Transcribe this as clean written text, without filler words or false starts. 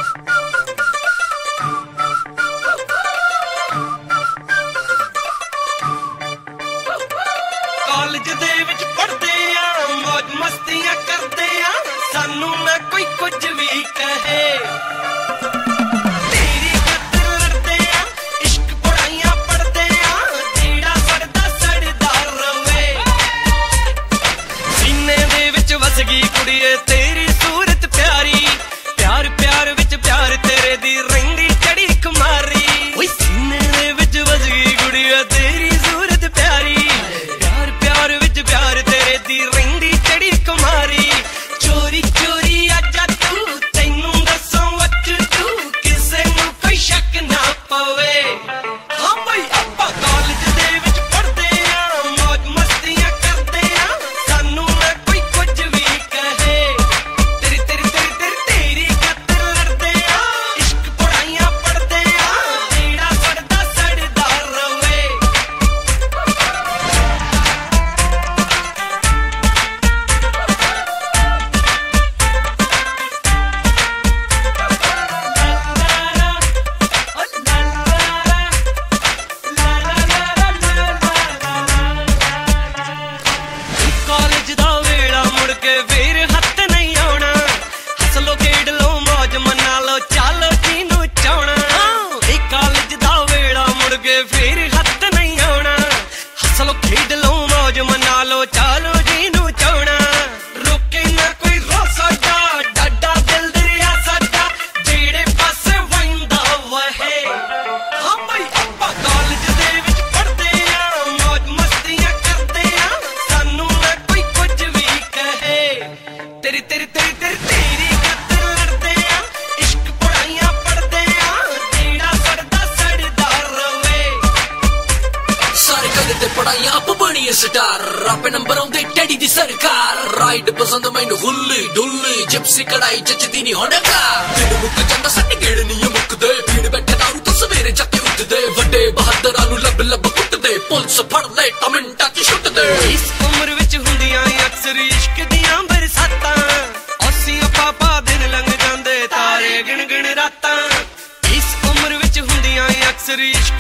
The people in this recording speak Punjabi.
ਕਾਲਜ ਦੇ ਵਿੱਚ ਪੜ੍ਹਦੇ ਆ, ਮौज ਮਸਤੀਆਂ ਕਰਦੇ ਆ, ਸਾਨੂੰ ਨਾ ਕੋਈ ਕੁਝ ਵੀ ਕਹੇ। ਤੇਰੀ ਖਾਤਰ ਲੜਦੇ ਆ, ਇਸ਼ਕ ਪੜ੍ਹਾਈਆਂ ਪੜ੍ਹਦੇ ਆ, ਜਿਹੜਾ ਸੜਦਾ ਸੜਦਾ ਰਵੇ। ਸੀਨੇ ਦੇ ਵਿੱਚ ਵਸ ਗਈ ਕੁੜੀਏ ਤੇਰੀ ਸੂਰਤ ਪਿਆਰੀ, ਪਿਆਰ ਪਿਆਰ ਵਿੱਚ ਪਿਆਰ ਤੇਰੇ ਦੀ ਰਹਿੰਦੀ ਚੜੀ ਖੁਮਾਰੀ। ਓਏ ਸੀਨੇ ਦੇ ਵਿੱਚ ਵਸ ਗਈ ਕੁੜੀਏ ਤੇਰੀ ਸੂਰਤ ਪਿਆਰੀ, ਪਿਆਰ ਵਿੱਚ ਪਿਆਰ ਤੇਰੇ ਦੀ ਰਹਿੰਦੀ ਚੜੀ ਕੁਮਾਰੀ। ਚੋਰੀ ਚੋਰੀ ਆਜਾ ਤੂੰ, ਤੈਨੂੰ ਦੱਸਾਂ ਵੱਚ ਤੂੰ, ਕਿਸੇ ਨੂੰ ਕੋਈ ਸ਼ੱਕ ਨਾ ਪਵੇ। ਹਾਂ ਬਈ ਆਪਾਂ ਕਾਲਜ ਦੇ ਵਿੱਚ ਪੜ੍ਹਦੇ ਆ, ਮौज ਮਸਤੀਆਂ ਕਰਦੇ ਆ, ਸਾਨੂੰ ਨਾ ਕੋਈ ਕੁਝ ਵੀ ਕਹੇ। ਤੇਰੀ ਤੇਰੀ ਤੇਰੀ ਤੇਰੀ ਤੇਰੀ ਖਾਤਰ ਲੜਦੇ ਆ, ਇਸ਼ਕ ਪੜ੍ਹਾਈਆਂ ਪੜ੍ਹਦੇ ਆ, ਜਿਹੜਾ ਸੜਦਾ ਸੜਦਾ ਰਵੇ। ਕਾਲਜ ਦਾ ਵੇਲਾ ਮੁੜ ਕੇ ਫੇਰ ਹੱਥ ਨਹੀਂ ਆਉਣਾ, ਹੱਸ ਲੋ ਖੇਡ ਲੋ ਮौज ਮਨਾ ਲੋ ਚੱਲ ਜਿਹਨੂੰ ਚਾਹਣਾ। ਇਹ ਕਾਲਜ ਦਾ ਵੇਲਾ ਮੁੜ ਕੇ ਫੇਰ ਹੱਥ ਨਹੀਂ ਆਉਣਾ, ਹੱਸ ਲੋ ਖੇਡ ਲੋ ਮौज ਮਨਾ ਲੋ ਚੱਲ ਜਿਹਨੂੰ ਚਾਹਣਾ। ਰੋਕੇ ਨਾ ਕੋਈ ਰੋ ਸਾਡਾ, ਡਾਡਾ ਦਿਲ ਦਰਿਆ ਸਾਡਾ, ਜਿਹੜੇ ਪਾਸੇ ਵਹਿੰਦਾ ਵਹੇ। ਹਾਂ ਬਈ ਆਪਾਂ ਕਾਲਜ ਦੇ ਵਿੱਚ ਪੜ੍ਹਦੇ ਆ, ਮौज ਮਸਤੀਆਂ ਕਰਦੇ ਆ, ਸਾਨੂੰ ਨਾ ਕੋਈ ਕੁਝ ਵੀ ਕਹੇ। ਤੇਰੀ ਤੇਰੀ ਤੇਰੀ ਤੇਰੀ ਤੇਰੀ ਖਾਤਰ ਲੜਦੇ ਆ, ਇਸ਼ਕ ਪੜ੍ਹਾਈਆਂ ਪੜ੍ਹਦੇ ਆ, ਜਿਹੜਾ ਸੜਦਾ ਸੜਦਾ ਰਵੇ। ਸਾਰੇ ਕਰਦੇ ਤੇ ਪੜਾਈਆਂ ਆਪ ਬਣੀਏ ਸਟਾਰ, ਆਪੇ ਨੰਬਰ ਆਉਂਦੇ ਟੈਡੀ ਦੀ ਸਰਕਾਰ। ਰਾਈਡ ਪਸੰਦ ਮੈਨੂੰ ਹੁੱਲੀ ਡੁੱਲੀ, ਜਿਪਸੀ ਕੜਾਈ ਜੱਜਦੀ ਨਹੀਂ ਹੁਣ ਕਾਰ। ਦਿਨ ਮੁੱਕ ਜਾਂਦਾ ਸਾਡੇ ਗੇੜ ਨਹੀਂ ਮੁੱਕਦੇ, ਭੀੜ ਬੈਠੇ ਦਾਰੂ ਤੋਂ ਸਵੇਰੇ ਜਾ ਕੇ ਉੱਠਦੇ। ਵੱਡੇ ਬਹਾਦਰਾਂ ਨੂੰ ਲੱਭ ਲੱਭ ਕੁੱਟਦੇ, ਪੁਲਿਸ ਫੜ ਲੈ ਤਾਂ ਮਿੰਟਾਂ 'ਚ ਛੁੱਟਦੇ। ਇਸ ਉਮਰ ਵਿੱਚ ਹੁੰਦੀਆਂ ਅਕਸਰ ਇਸ਼ਕ ਦੀਆਂ ਬਰਸਾਤਾਂ, ਅਸੀਂ ਪਾਪਾ ਦਿਨ ਲੰਘ ਜਾਂਦੇ ਤਾਰੇ ਗਿਣ ਗਿਣ ਰਾਤਾਂ। ਇਸ ਉਮਰ ਵਿੱਚ ਹੁੰਦੀਆਂ ਅਕਸਰ ਇਸ਼ਕ